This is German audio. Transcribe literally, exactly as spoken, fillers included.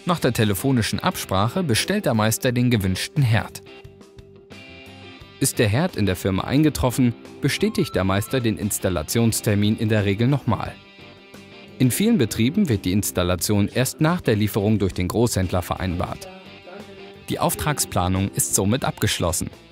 Nach der telefonischen Absprache bestellt der Meister den gewünschten Herd. Ist der Herd in der Firma eingetroffen, bestätigt der Meister den Installationstermin in der Regel nochmal. In vielen Betrieben wird die Installation erst nach der Lieferung durch den Großhändler vereinbart. Die Auftragsplanung ist somit abgeschlossen.